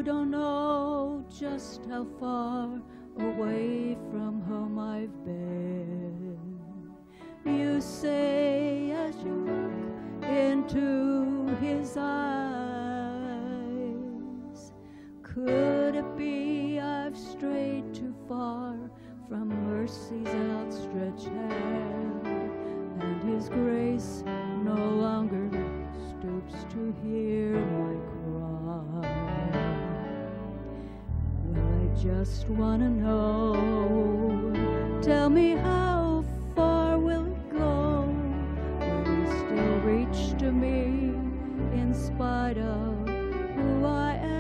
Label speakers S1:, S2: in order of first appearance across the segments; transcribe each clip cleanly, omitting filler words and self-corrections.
S1: You don't know just how far away from home I've been. You say as you look into his eyes, could it be I've strayed too far from mercy's outstretched hand, and his grace no longer stoops to hear my cry? Well, I just want to know, tell me how far will it go? Will you still reach to me in spite of who I am?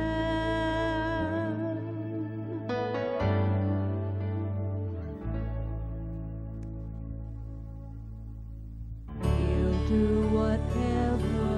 S1: He'll do whatever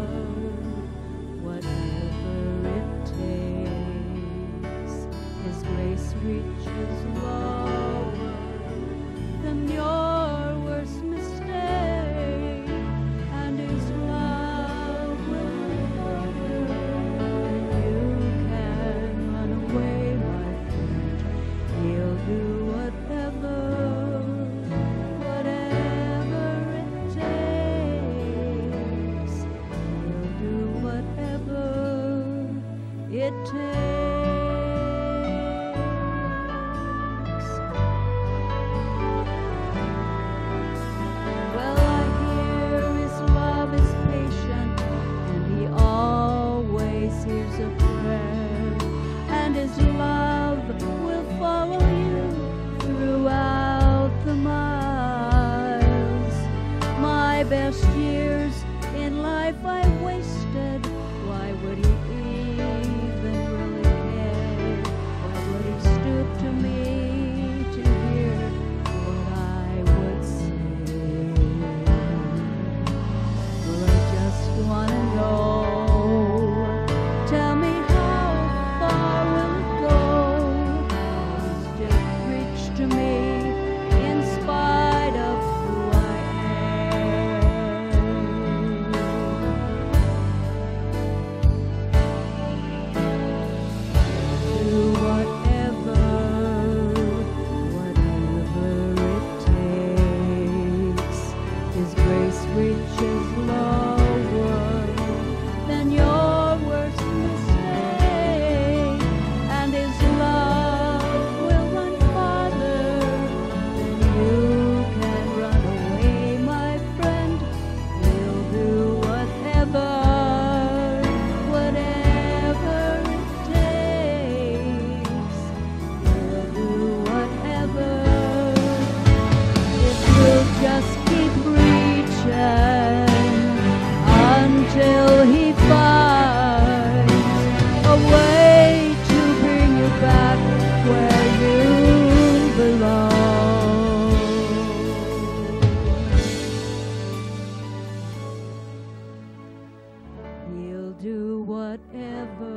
S1: it takes. His grace reaches lower than your worst mistake, and his love will further. You can run away, my friend. He'll do whatever it takes. He'll do whatever it takes. Well, I hear his love is patient, and he always hears a prayer, and his love will follow you throughout the miles. My best years in life I wasted. Why would he even really care? Why would he stoop to me to hear what I would say? Well, I just want to know, tell me how far will it go? Will you still reach to me in spite of who I am? Do whatever it takes. His grace reaches lower than your worst mistake, and his love will run farther than you can run away, my friend. He'll do whatever it takes. He'll do whatever if you'll just keep reaching until he finds a way to bring you back where you belong. He'll do whatever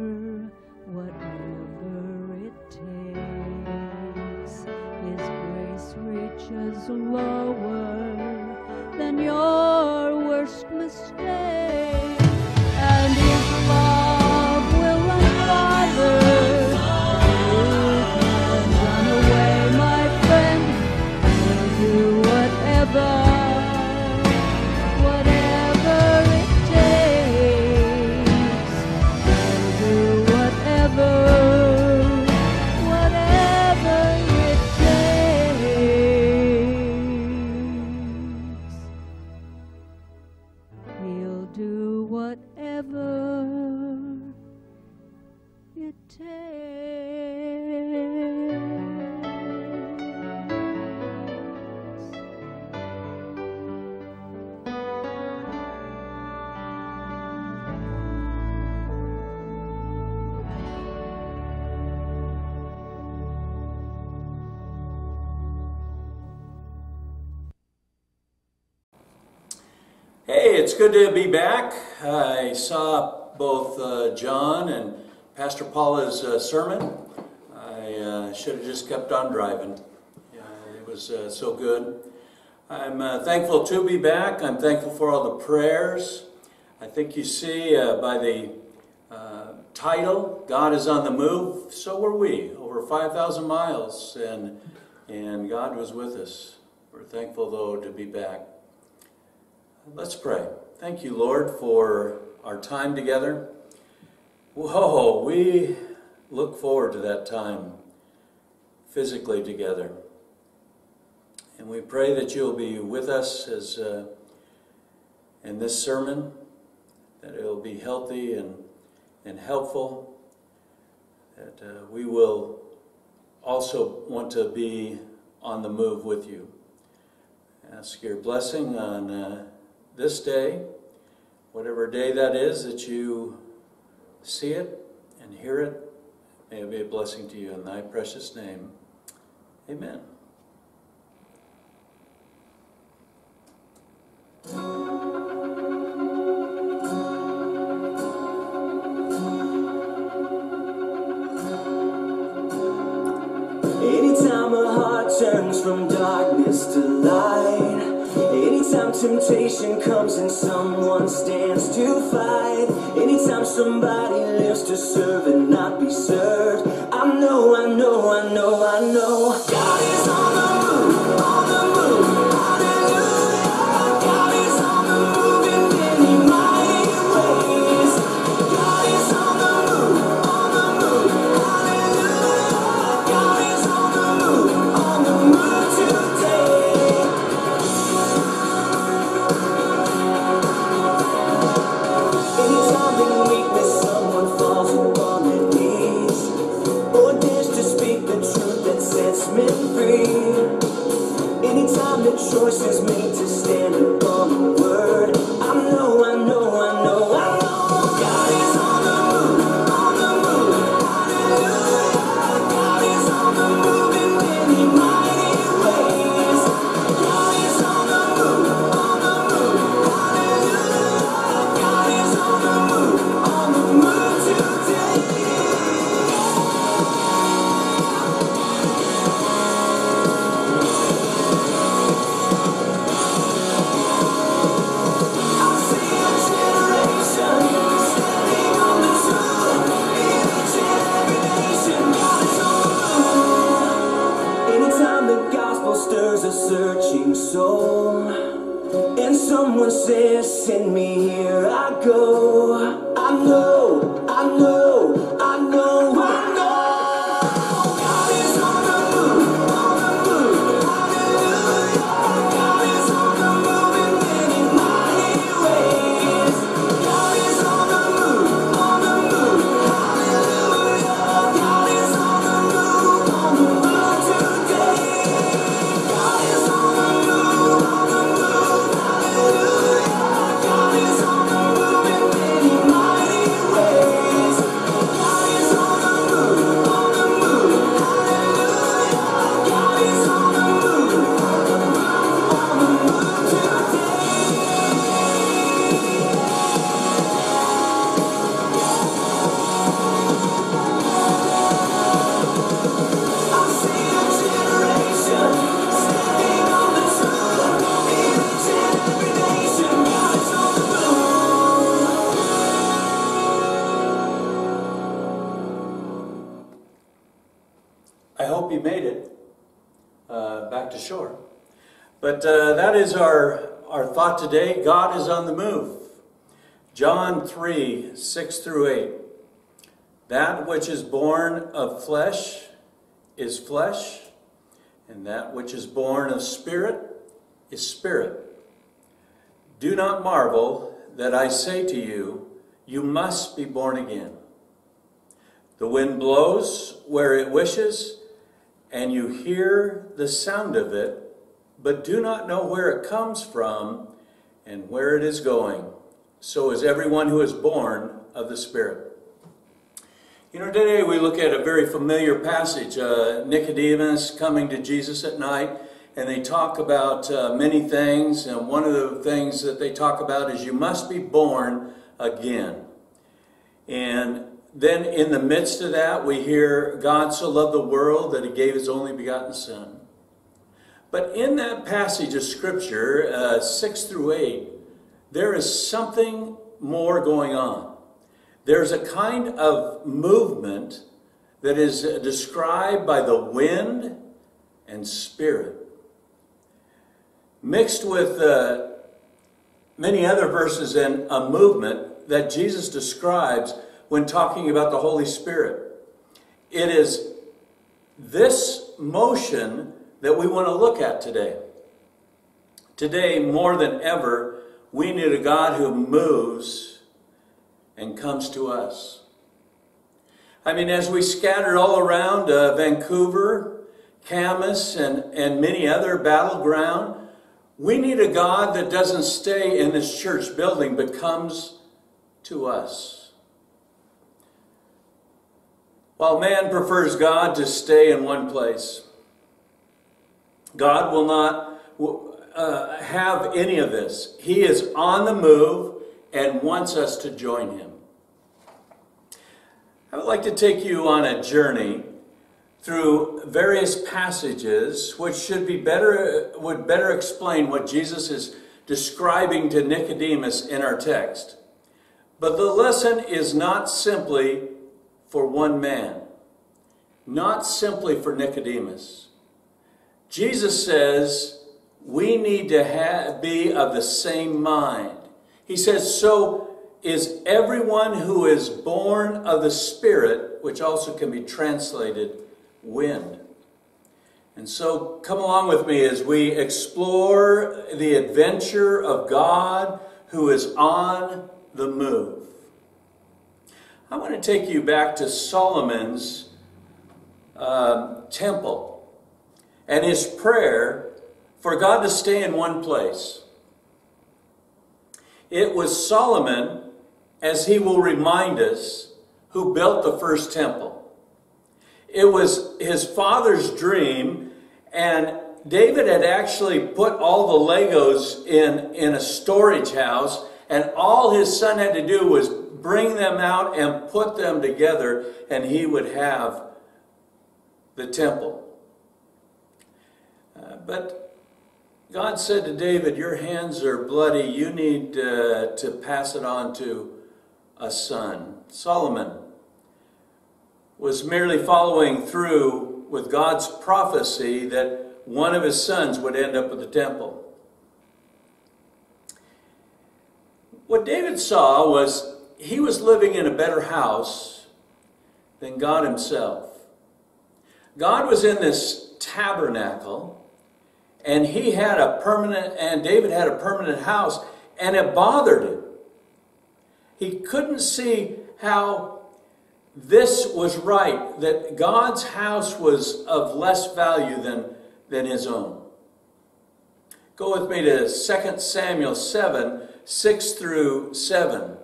S1: it takes. His grace reaches lower than your worst mistake, and his love will run farther than you can run away, my friend. He'll do whatever it takes. He'll do whatever it takes. He'll do whatever it takes.
S2: Hey, it's good to be back. I saw both John and Pastor Paula's sermon. I should have just kept on driving. It was so good. I'm thankful to be back. I'm thankful for all the prayers. I think you see by the title, God is on the move, so were we, over 5,000 miles, and God was with us. We're thankful, though, to be back. Let's pray. Thank you, Lord, for our time together. Whoa, we look forward to that time physically together. And we pray that you'll be with us as in this sermon, that it'll be healthy and helpful, that we will also want to be on the move with you. Ask your blessing on this day, whatever day that is, that you see it and hear it. May it be a blessing to you in thy precious name. Amen.
S3: Anytime a heart turns from darkness to light, anytime temptation comes and someone stands to fight, anytime somebody lives to serve and not be served, I know God is on the move, on the move. Hallelujah. God is on the move in many mighty ways. God is on the move, on the move. Hallelujah. God is on the move today. Anytime in weakness someone falls upon their knees, or dares to speak the truth that sets men free. Anytime the choice is made to stand upon the word, I know God is on the move, on the move. Hallelujah. God is on the move in many mighty ways. God is on the move, on the move. Hallelujah. God is on the move today. Anytime the gospel stirs a searching soul, and someone says, send me here, I go. I know. God is on the move, on the move. Hallelujah. God is on the move in many mighty ways. God is on the move, on the move. Hallelujah. God is on the move today. God is on the move, on the move. Hallelujah. God is on the move in many mighty ways. God is on the move, on the move. Hallelujah. God is on the move, I see a generation standing on the truth. Each and every nation, God is on the move.
S2: I hope you made it back to shore. But that is our thought today. God is on the move. John 3, 6 through 8. That which is born of flesh is flesh, and that which is born of spirit is spirit. Do not marvel that I say to you, you must be born again. The wind blows where it wishes, and you hear the sound of it, but do not know where it comes from and where it is going. So is everyone who is born of the Spirit. You know, today we look at a very familiar passage, Nicodemus coming to Jesus at night, and they talk about many things, and one of the things that they talk about is you must be born again. And then in the midst of that, we hear God so loved the world that he gave his only begotten Son. But in that passage of Scripture, 6 through 8, there is something more going on. there's a kind of movement that is described by the wind and spirit, mixed with many other verses in a movement that Jesus describes when talking about the Holy Spirit. It is this motion that we want to look at today. Today, more than ever, we need a God who moves and comes to us. I mean, as we scattered all around Vancouver, Camas, and many other battleground, we need a God that doesn't stay in this church building, but comes to us. While man prefers God to stay in one place, God will not have any of this. He is on the move and wants us to join him. I would like to take you on a journey through various passages which would better explain what Jesus is describing to Nicodemus in our text. But the lesson is not simply for one man, not simply for Nicodemus. Jesus says we need to be of the same mind. He says, so is everyone who is born of the Spirit, which also can be translated wind. And so come along with me as we explore the adventure of God who is on the move. I want to take you back to Solomon's temple and his prayer for God to stay in one place. It was Solomon, as he will remind us, who built the first temple. It was his father's dream, and David had actually put all the Legos in a storage house, and all his son had to do was bring them out and put them together, and he would have the temple. But God said to David, your hands are bloody, you need to pass it on to a son. Solomon was merely following through with God's prophecy that one of his sons would end up with the temple. What David saw was he was living in a better house than God himself. God was in this tabernacle, and David had a permanent house, and it bothered him. He couldn't see how this was right, that God's house was of less value than his own. Go with me to 2 Samuel 7, 6 through 7.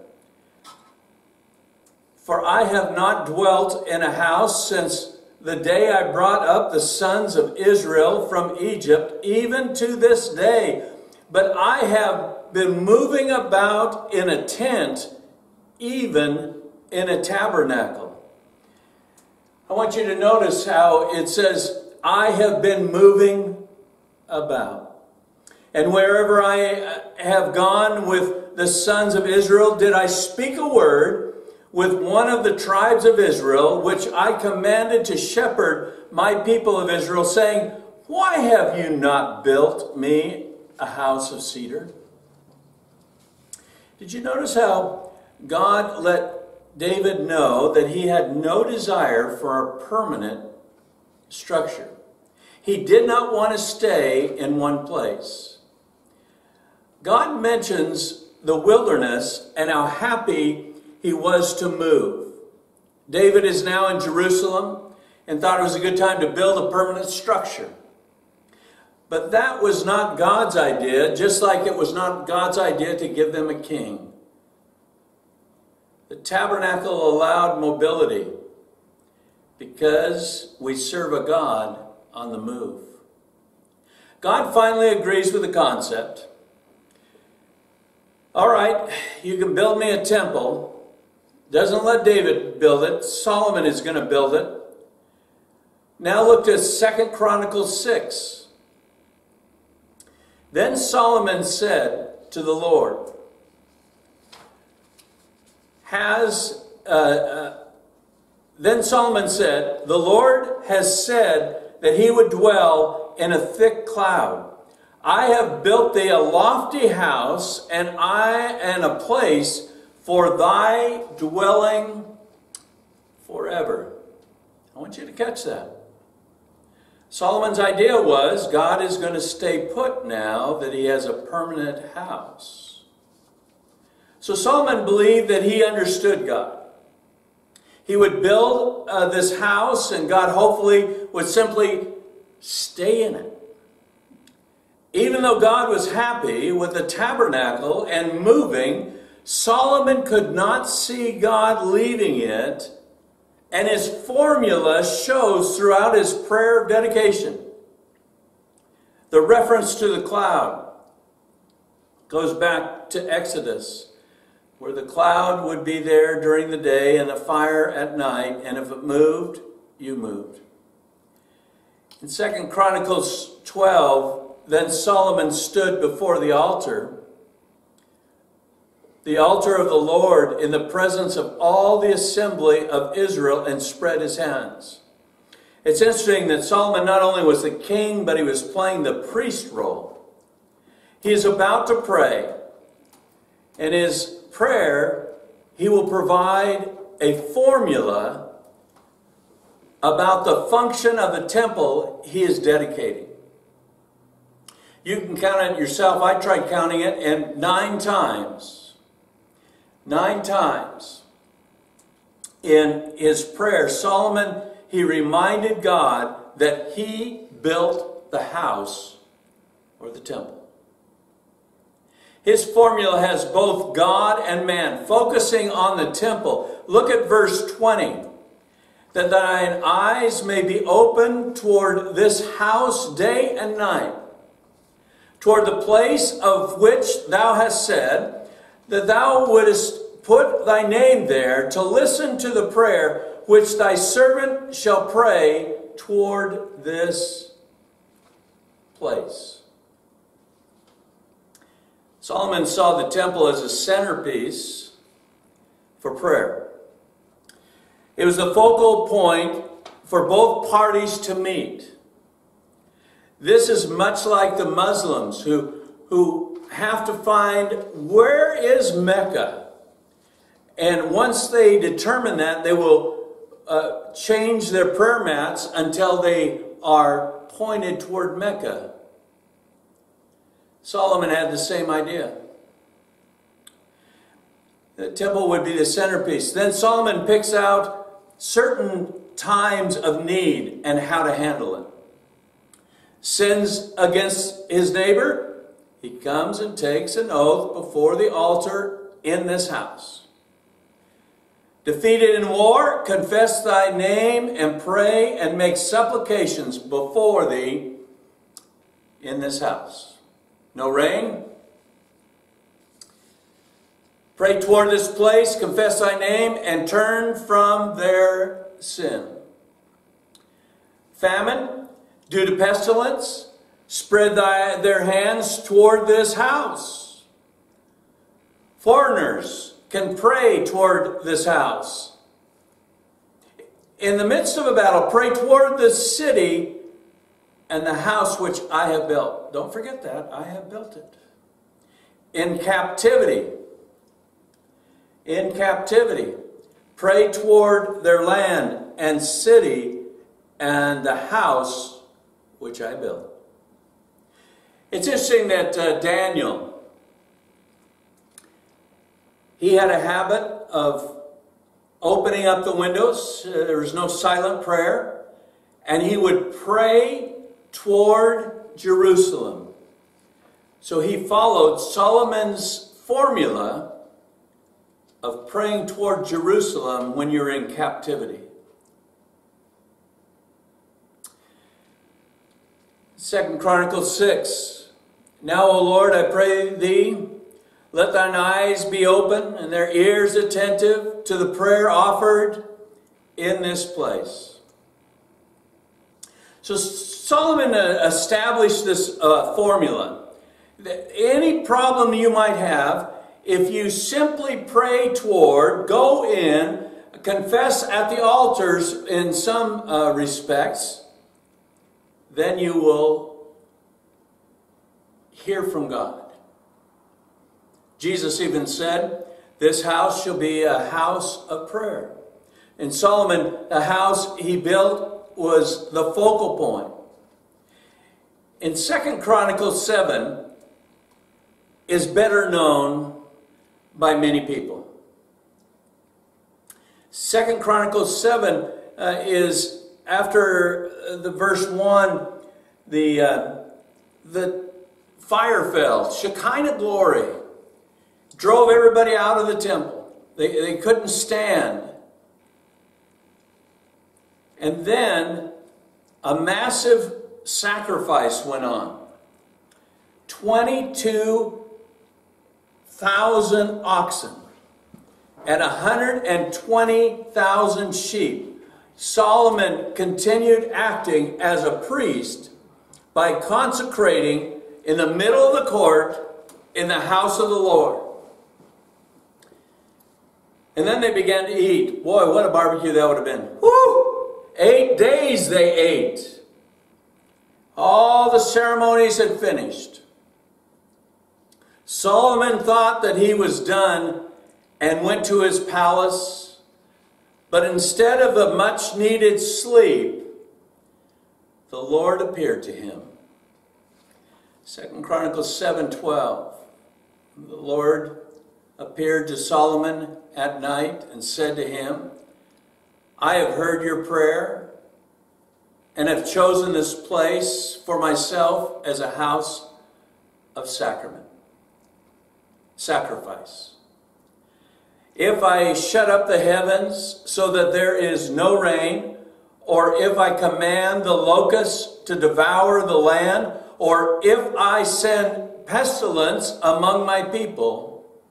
S2: For I have not dwelt in a house since the day I brought up the sons of Israel from Egypt, even to this day. But I have been moving about in a tent, even in a tabernacle. I want you to notice how it says, I have been moving about. And wherever I have gone with the sons of Israel, did I speak a word with one of the tribes of Israel, which I commanded to shepherd my people of Israel, saying, why have you not built me a house of cedar? Did you notice how God let David know that he had no desire for a permanent structure? He did not want to stay in one place. God mentions the wilderness and how happy he was to move. David is now in Jerusalem and thought it was a good time to build a permanent structure. But that was not God's idea, just like it was not God's idea to give them a king. The tabernacle allowed mobility because we serve a God on the move. God finally agrees with the concept. All right, you can build me a temple. Doesn't let David build it. Solomon is going to build it. Now look to 2 Chronicles 6. Then Solomon said to the Lord, has Then Solomon said, "The Lord has said that he would dwell in a thick cloud. I have built thee a lofty house, and a place for thy dwelling forever." I want you to catch that. Solomon's idea was God is going to stay put now that he has a permanent house. So Solomon believed that he understood God. He would build this house, and God hopefully would simply stay in it. Even though God was happy with the tabernacle and moving, Solomon could not see God leaving it, and his formula shows throughout his prayer of dedication. The reference to the cloud goes back to Exodus, where the cloud would be there during the day and the fire at night, and if it moved, you moved. In 2 Chronicles 12, then Solomon stood before the altar of the Lord, in the presence of all the assembly of Israel, and spread his hands. It's interesting that Solomon not only was the king, but he was playing the priest role. He is about to pray. In his prayer, he will provide a formula about the function of the temple he is dedicating. You can count it yourself. I tried counting it, and 9 times in his prayer, Solomon, he reminded God that he built the house or the temple. His formula has both God and man, focusing on the temple. Look at verse 20. "That thine eyes may be open toward this house day and night, toward the place of which thou hast said, that thou wouldest put thy name there, to listen to the prayer which thy servant shall pray toward this place." Solomon saw the temple as a centerpiece for prayer. It was the focal point for both parties to meet. This is much like the Muslims who have to find, where is Mecca? And once they determine that, they will change their prayer mats until they are pointed toward Mecca. Solomon had the same idea. The temple would be the centerpiece. Then Solomon picks out certain times of need and how to handle it. Sins against his neighbor, he comes and takes an oath before the altar in this house. Defeated in war, confess thy name and pray and make supplications before thee in this house. No rain? Pray toward this place, confess thy name, and turn from their sin. Famine, due to pestilence, spread their hands toward this house. Foreigners can pray toward this house. In the midst of a battle, pray toward the city and the house which I have built. Don't forget that. I have built it. In captivity, pray toward their land and city and the house which I built. It's interesting that Daniel, he had a habit of opening up the windows. There was no silent prayer. And he would pray toward Jerusalem. So he followed Solomon's formula of praying toward Jerusalem when you're in captivity. 2 Chronicles 6. "Now, O Lord, I pray thee, let thine eyes be open and their ears attentive to the prayer offered in this place." So Solomon established this formula. That any problem you might have, if you simply pray toward, go in, confess at the altars in some respects, then you will hear from God. Jesus even said, "This house shall be a house of prayer." And Solomon, the house he built was the focal point. In 2 Chronicles 7 is better known by many people. 2 Chronicles 7 is after the verse 1, the fire fell, Shekinah glory, drove everybody out of the temple. They couldn't stand. And then a massive sacrifice went on. 22,000 oxen and 120,000 sheep. Solomon continued acting as a priest by consecrating in the middle of the court in the house of the Lord. And then they began to eat. Boy, what a barbecue that would have been. Woo! 8 days they ate. All the ceremonies had finished. Solomon thought that he was done and went to his palace. But instead of a much needed sleep, the Lord appeared to him. 2 Chronicles 7:12. The Lord appeared to Solomon at night and said to him, "I have heard your prayer and have chosen this place for myself as a house of sacrifice. If I shut up the heavens so that there is no rain, or if I command the locusts to devour the land, or if I send pestilence among my people."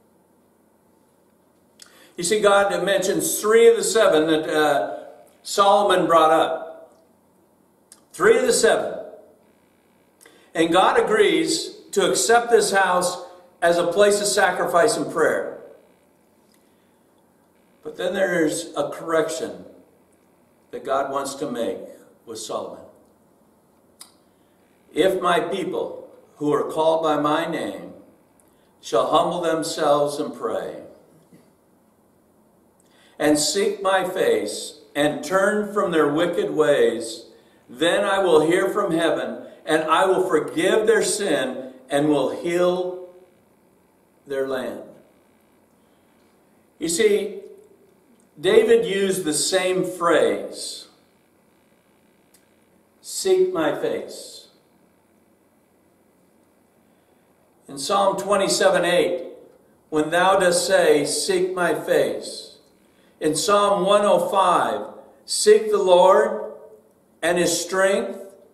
S2: You see, God mentions 3 of the 7 that Solomon brought up. 3 of the 7. And God agrees to accept this house as a place of sacrifice and prayer. But then there's a correction that God wants to make with Solomon. "If my people who are called by my name shall humble themselves and pray, and seek my face, and turn from their wicked ways, then I will hear from heaven, and I will forgive their sin, and will heal their land." You see, David used the same phrase, "seek my face." In Psalm 27:8, when thou dost say, "Seek my face." In Psalm 105, "Seek the Lord and his strength,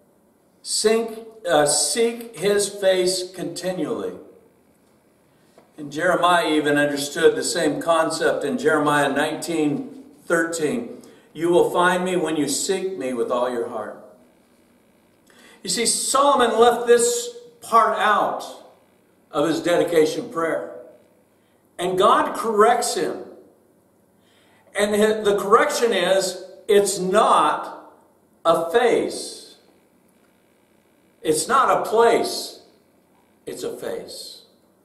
S2: seek his face continually." And Jeremiah even understood the same concept in Jeremiah 19:13. "You will find me when you seek me with all your heart." You see, Solomon left this part out of his dedication prayer. And God corrects him. And the correction is, it's not a face. It's not a place. It's a face.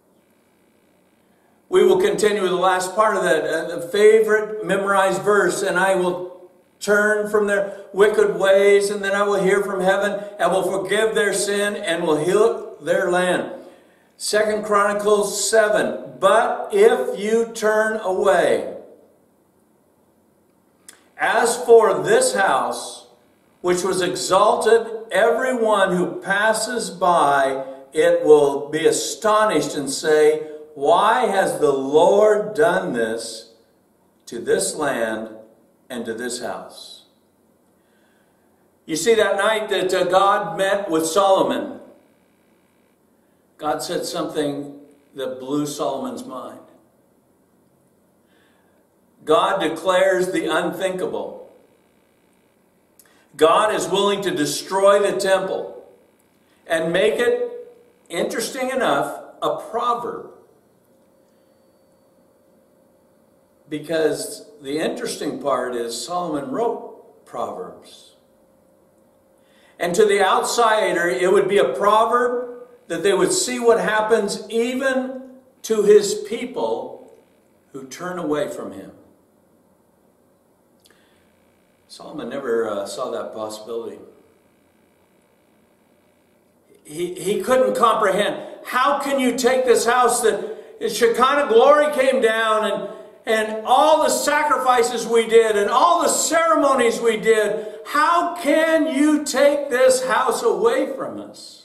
S2: We will continue with the last part of that, the favorite memorized verse, "And I will turn from their wicked ways, and then I will hear from heaven, and will forgive their sin, and will heal their land." 2 Chronicles 7, "But if you turn away, as for this house, which was exalted, every one who passes by it will be astonished and say, why has the Lord done this to this land and to this house?" You see, that night that God met with Solomon, God said something that blew Solomon's mind. God declares the unthinkable. God is willing to destroy the temple and make it, interesting enough, a proverb. because the interesting part is Solomon wrote Proverbs. And to the outsider, it would be a proverb that they would see what happens even to his people who turn away from him. Solomon never saw that possibility. He couldn't comprehend. How can you take this house that Shekinah glory came down and all the sacrifices we did and all the ceremonies we did, how can you take this house away from us?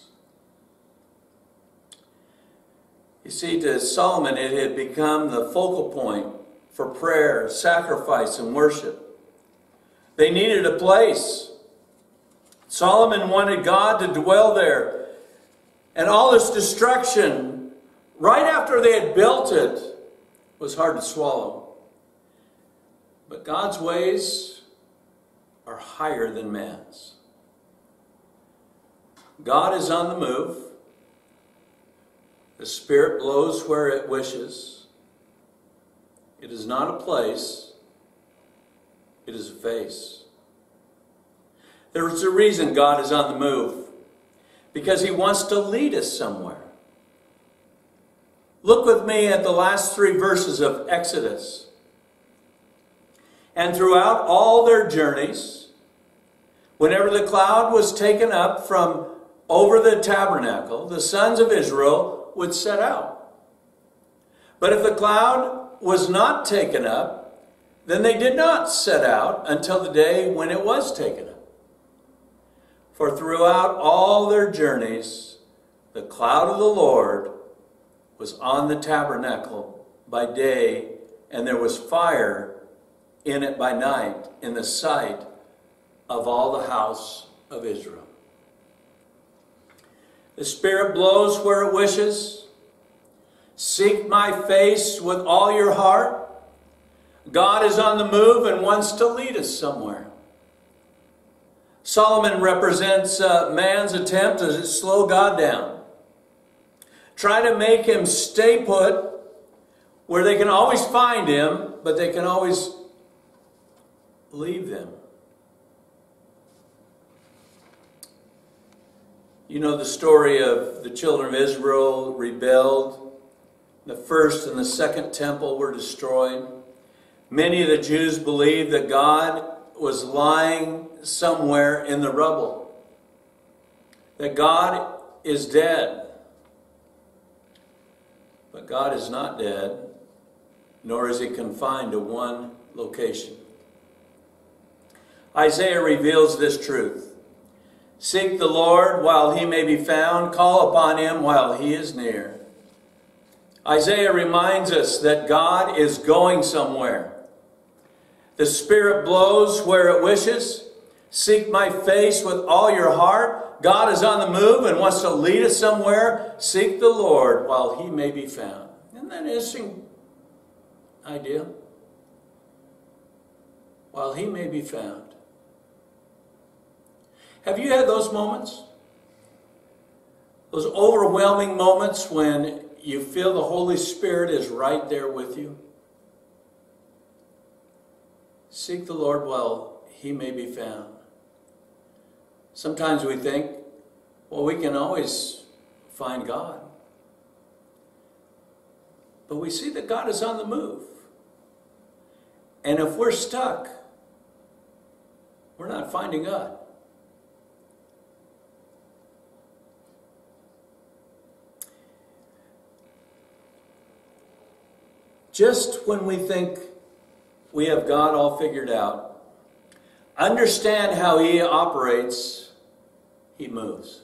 S2: You see, to Solomon, it had become the focal point for prayer, sacrifice, and worship. They needed a place. Solomon wanted God to dwell there. And all this destruction, right after they had built it, was hard to swallow. But God's ways are higher than man's. God is on the move. The Spirit blows where it wishes. It is not a place. It is a face. There's a reason God is on the move. Because he wants to lead us somewhere. Look with me at the last 3 verses of Exodus. And throughout all their journeys, whenever the cloud was taken up from over the tabernacle, the sons of Israel would set out. But if the cloud was not taken up, then they did not set out until the day when it was taken up. For throughout all their journeys, the cloud of the Lord was on the tabernacle by day, and there was fire in it by night, in the sight of all the house of Israel. The Spirit blows where it wishes. Seek my face with all your heart. God is on the move and wants to lead us somewhere. Solomon represents man's attempt to slow God down. Try to make him stay put where they can always find him, but they can always leave them. You know the story of the children of Israel rebelled. The first and the second temple were destroyed. Many of the Jews believed that God was lying somewhere in the rubble, that God is dead. But God is not dead, nor is he confined to one location. Isaiah reveals this truth. Seek the Lord while he may be found, call upon him while he is near. Isaiah reminds us that God is going somewhere. The Spirit blows where it wishes. Seek my face with all your heart. God is on the move and wants to lead us somewhere. Seek the Lord while he may be found. Isn't that an interesting idea? While he may be found. Have you had those moments? Those overwhelming moments when you feel the Holy Spirit is right there with you? Seek the Lord while he may be found. Sometimes we think, well, we can always find God. But we see that God is on the move. And if we're stuck, we're not finding God. Just when we think we have God all figured out, understand how he operates, he moves.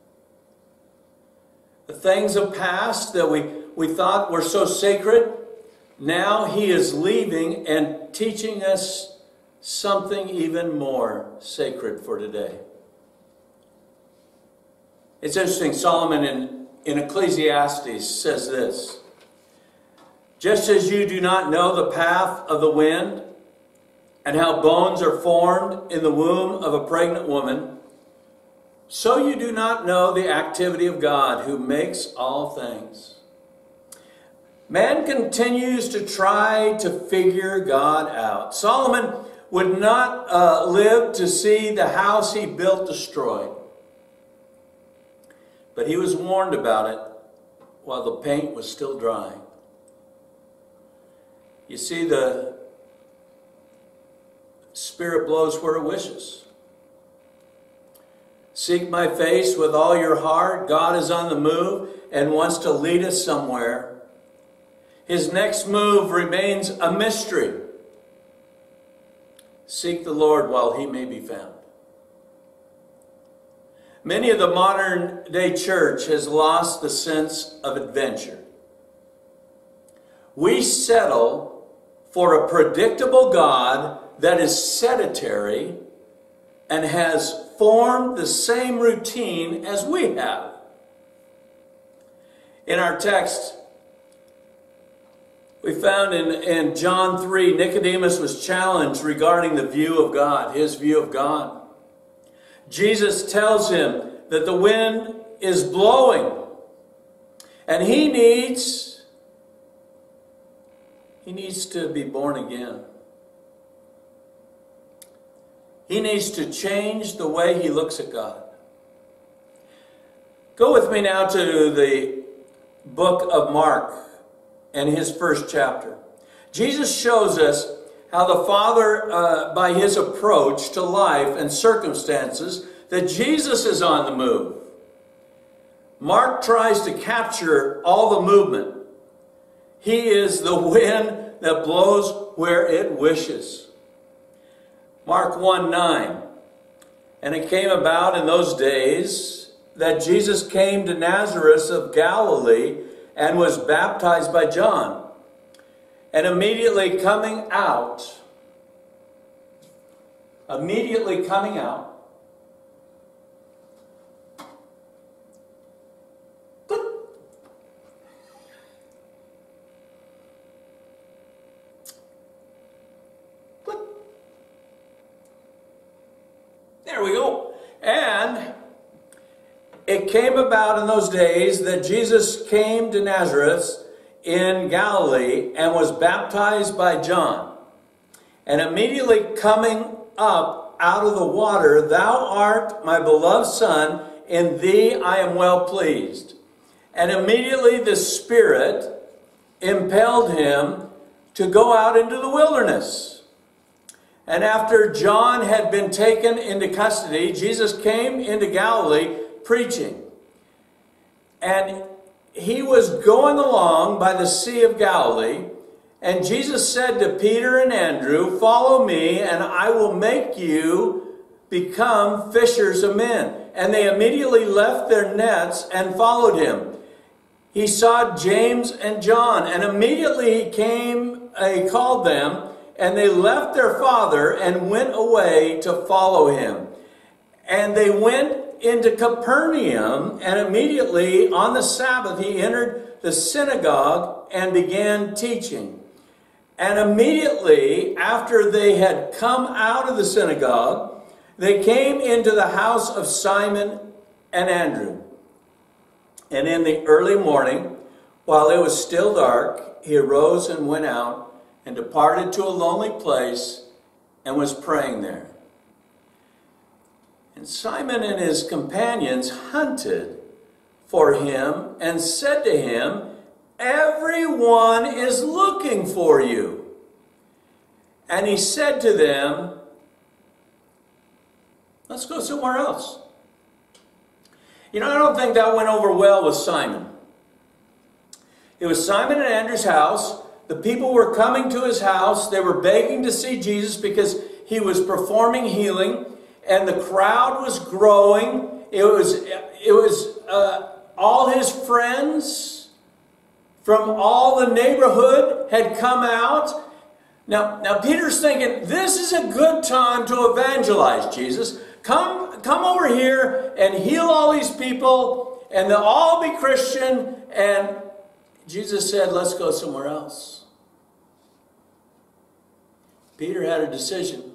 S2: The things of past that we thought were so sacred, now he is leaving and teaching us something even more sacred for today. It's interesting, Solomon in Ecclesiastes says this. Just as you do not know the path of the wind and how bones are formed in the womb of a pregnant woman, so you do not know the activity of God who makes all things. Man continues to try to figure God out. Solomon would not live to see the house he built destroyed. But he was warned about it while the paint was still dry. You see, the Spirit blows where it wishes. Seek my face with all your heart. God is on the move and wants to lead us somewhere. His next move remains a mystery. Seek the Lord while he may be found. Many of the modern day church has lost the sense of adventure. We settle for a predictable God that is sedentary and has formed the same routine as we have. In our text, we found in John 3, Nicodemus was challenged regarding the view of God, his view of God. Jesus tells him that the wind is blowing and he needs to be born again. He needs to change the way he looks at God. Go with me now to the book of Mark and his first chapter. Jesus shows us how the Father, by his approach to life and circumstances, that Jesus is on the move. Mark tries to capture all the movement. He is the wind that blows where it wishes. Mark 1:9. And it came about in those days that Jesus came to Nazareth of Galilee and was baptized by John. And immediately coming out, there we go. And it came about in those days that Jesus came to Nazareth in Galilee and was baptized by John. And immediately coming up out of the water, thou art my beloved Son, in thee I am well pleased. And immediately the Spirit impelled him to go out into the wilderness. And after John had been taken into custody, Jesus came into Galilee preaching. And he was going along by the Sea of Galilee, and Jesus said to Peter and Andrew, follow me, and I will make you become fishers of men. And they immediately left their nets and followed him. He saw James and John, and immediately he called them, and they left their father and went away to follow him. And they went into Capernaum, and immediately on the Sabbath he entered the synagogue and began teaching. And immediately after they had come out of the synagogue, they came into the house of Simon and Andrew. And in the early morning, while it was still dark, he arose and went out and departed to a lonely place and was praying there. And Simon and his companions hunted for him and said to him, everyone is looking for you. And he said to them, let's go somewhere else. You know, I don't think that went over well with Simon. It was Simon and Andrew's house. The people were coming to his house. They were begging to see Jesus because he was performing healing. And the crowd was growing. It was all his friends from all the neighborhood had come out. Now Peter's thinking, this is a good time to evangelize, Jesus. Come over here and heal all these people, and they'll all be Christian. And Jesus said, let's go somewhere else. Peter had a decision.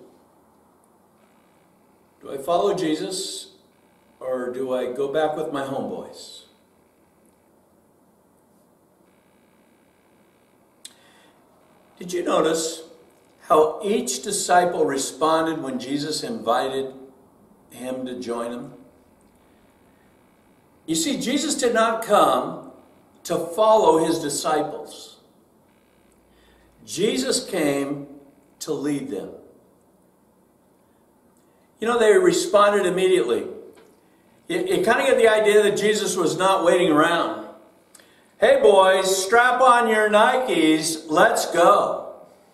S2: Do I follow Jesus, or do I go back with my homeboys? Did you notice how each disciple responded when Jesus invited him to join him? You see, Jesus did not come to follow his disciples. Jesus came to lead them. You know, they responded immediately. You kind of get the idea that Jesus was not waiting around. Hey boys, strap on your Nikes, let's go.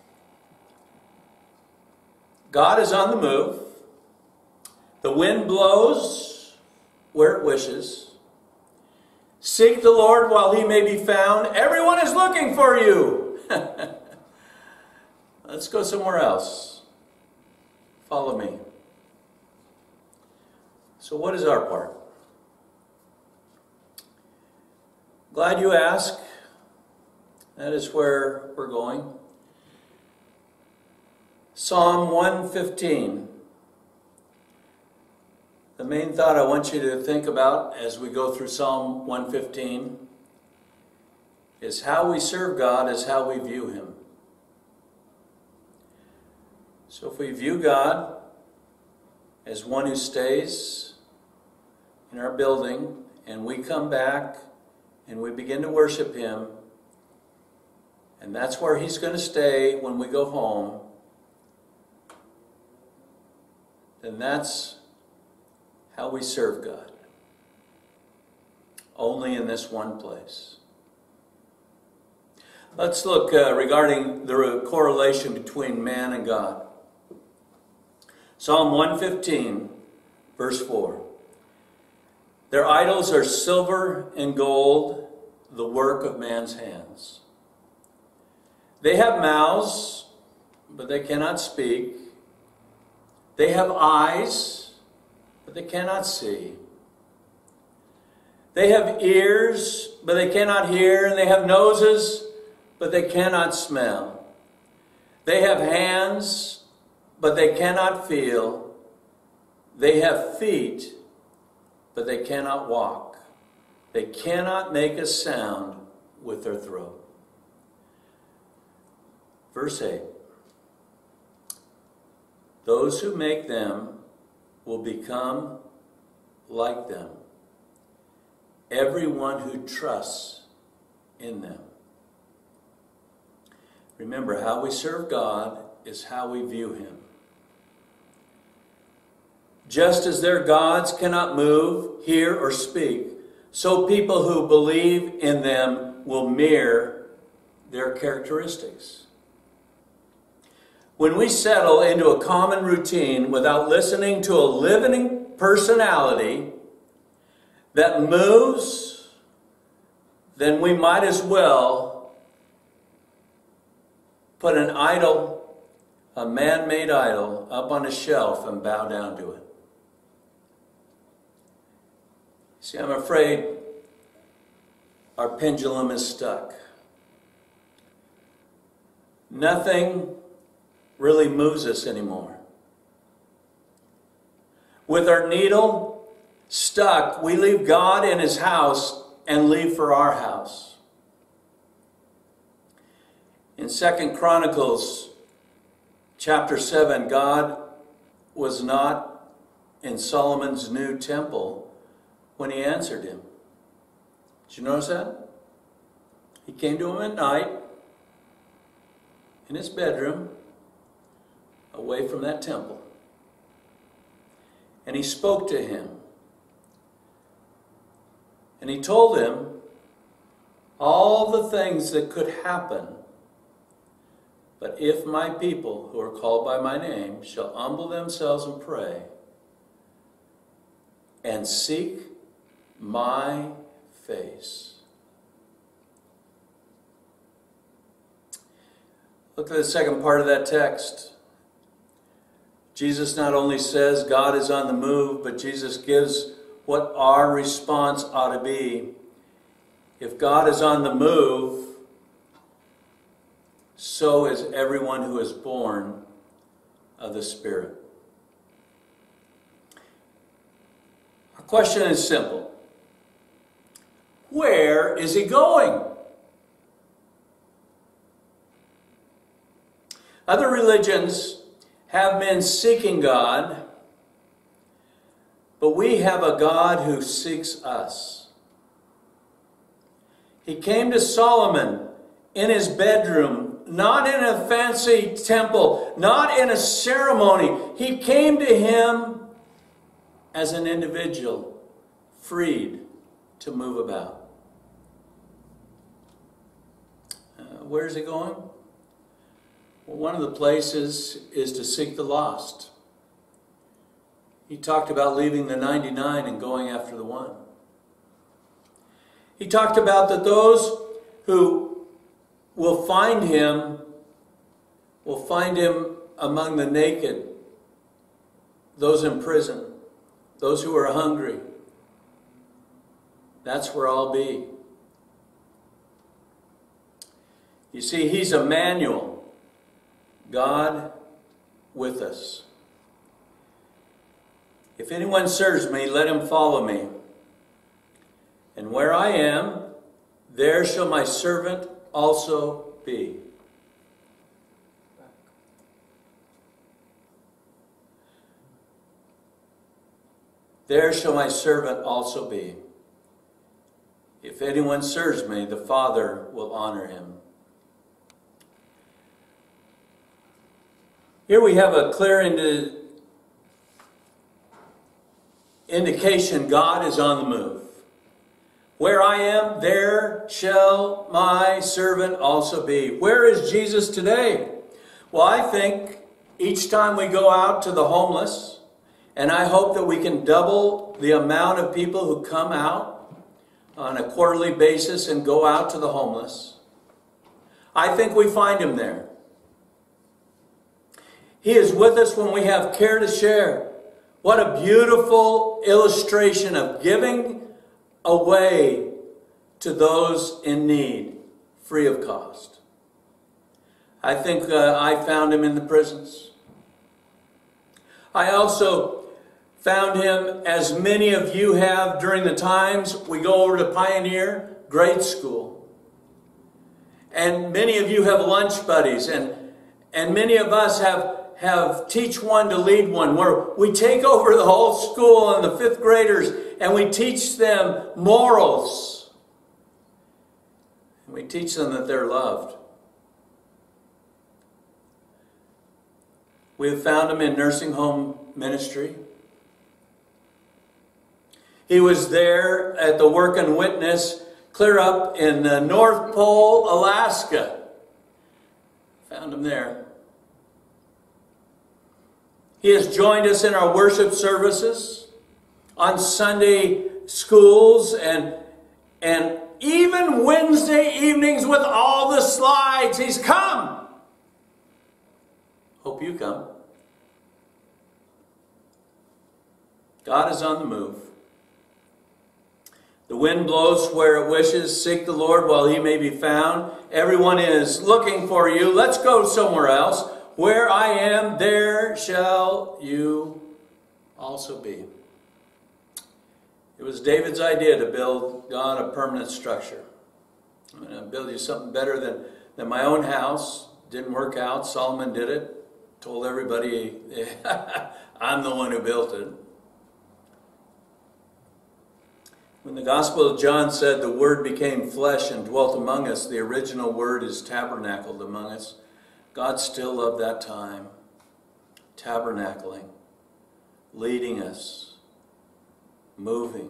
S2: God is on the move. The wind blows where it wishes. Seek the Lord while he may be found. Everyone is looking for you. Let's go somewhere else. Follow me. So what is our part? Glad you asked. That is where we're going. Psalm 115. The main thought I want you to think about as we go through Psalm 115 is how we serve God is how we view him. So if we view God as one who stays in our building and we come back and we begin to worship him, and that's where he's going to stay when we go home, then that's how we serve God. Only in this one place. Let's look regarding the correlation between man and God. Psalm 115, verse 4. Their idols are silver and gold, the work of man's hands. They have mouths, but they cannot speak. They have eyes, but they cannot see. They have ears, but they cannot hear, and they have noses, but they cannot smell. They have hands, but they cannot feel. They have feet, but they cannot walk. They cannot make a sound with their throat. Verse 8. Those who make them will become like them. Everyone who trusts in them. Remember, how we serve God is how we view him. Just as their gods cannot move, hear, or speak, so people who believe in them will mirror their characteristics. When we settle into a common routine without listening to a living personality that moves, then we might as well put an idol, a man-made idol, up on a shelf and bow down to it. See, I'm afraid our pendulum is stuck. Nothing really moves us anymore. With our needle stuck, we leave God in his house and leave for our house. In 2 Chronicles chapter 7, God was not in Solomon's new temple when he answered him. Did you notice that? He came to him at night in his bedroom, away from that temple. And he spoke to him. And he told him all the things that could happen. But if my people who are called by my name shall humble themselves and pray and seek my face. Look at the second part of that text. Jesus not only says God is on the move, but Jesus gives what our response ought to be. If God is on the move, so is everyone who is born of the Spirit. Our question is simple. Where is he going? Other religions have been seeking God, but we have a God who seeks us. He came to Solomon in his bedroom, not in a fancy temple, not in a ceremony. He came to him as an individual, freed to move about. Where's he going? Well, one of the places is to seek the lost. He talked about leaving the 99 and going after the one. He talked about that those who will find him among the naked, those in prison, those who are hungry. That's where I'll be. You see, he's Emmanuel, God with us. If anyone serves me, let him follow me. And where I am, there shall my servant also be. There shall my servant also be. If anyone serves me, the Father will honor him. Here we have a clear indication God is on the move. Where I am, there shall my servant also be. Where is Jesus today? Well, I think each time we go out to the homeless, and I hope that we can double the amount of people who come out on a quarterly basis and go out to the homeless, I think we find him there. He is with us when we have care to share. What a beautiful illustration of giving away to those in need, free of cost. I think I found him in the prisons. I also found him, as many of you have, during the times we go over to Pioneer Grade School. And many of you have lunch buddies, and many of us have Teach One to Lead One, where we take over the whole school and the 5th graders and we teach them morals. And we teach them that they're loved. We have found him in nursing home ministry. He was there at the Work and Witness clear up in the North Pole, Alaska. Found him there. He has joined us in our worship services, on Sunday schools, and even Wednesday evenings with all the slides. He's come. Hope you come. God is on the move. The wind blows where it wishes. Seek the Lord while he may be found. Everyone is looking for you. Let's go somewhere else. Where I am, there shall you also be. It was David's idea to build God a permanent structure. I'm going to build you something better than my own house. Didn't work out. Solomon did it. Told everybody, I'm the one who built it. When the Gospel of John said the Word became flesh and dwelt among us, the original word is tabernacled among us. God still loved that time, tabernacling, leading us, moving.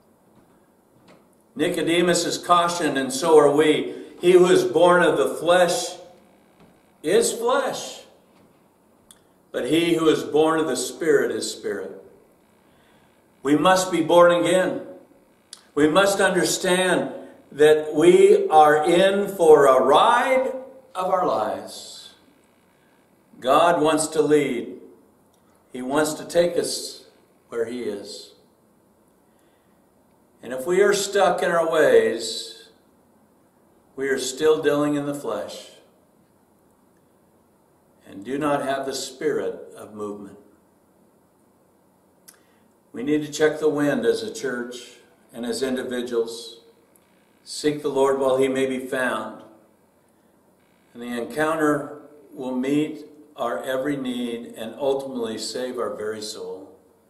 S2: Nicodemus is cautioned, and so are we. He who is born of the flesh is flesh, but he who is born of the Spirit is spirit. We must be born again. We must understand that we are in for a ride of our lives. God wants to lead. He wants to take us where he is. And if we are stuck in our ways, we are still dealing in the flesh and do not have the spirit of movement. We need to check the wind as a church and as individuals. Seek the Lord while he may be found. And the encounter will meet our every need and ultimately save our very soul.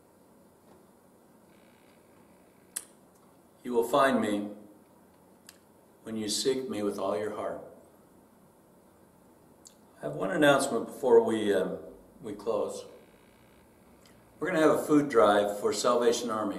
S2: You will find me when you seek me with all your heart. I have one announcement before we close. We're going to have a food drive for Salvation Army.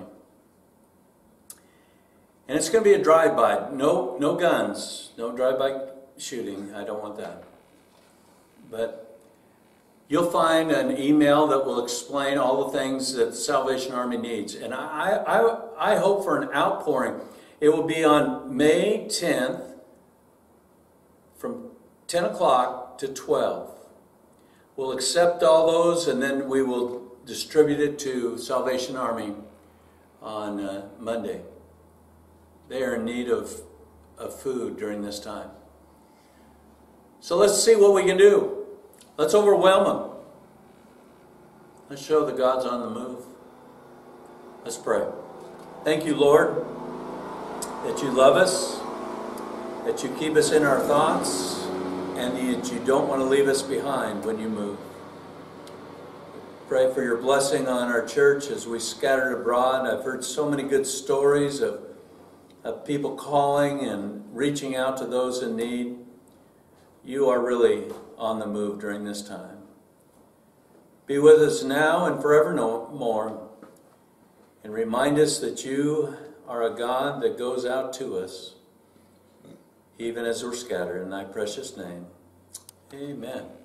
S2: And it's going to be a drive-by. No guns. No drive-by shooting. I don't want that. But you'll find an email that will explain all the things that the Salvation Army needs. And I hope for an outpouring. It will be on May 10th from 10 o'clock to 12. We'll accept all those and then we will distribute it to Salvation Army on Monday. They are in need of food during this time. So let's see what we can do. Let's overwhelm them. Let's show that God's on the move. Let's pray. Thank you, Lord, that you love us, that you keep us in our thoughts, and that you don't want to leave us behind when you move. Pray for your blessing on our church as we scattered abroad. I've heard so many good stories of people calling and reaching out to those in need. You are really on the move during this time. Be with us now and forevermore, and remind us that you are a God that goes out to us, even as we're scattered. In thy precious name, amen.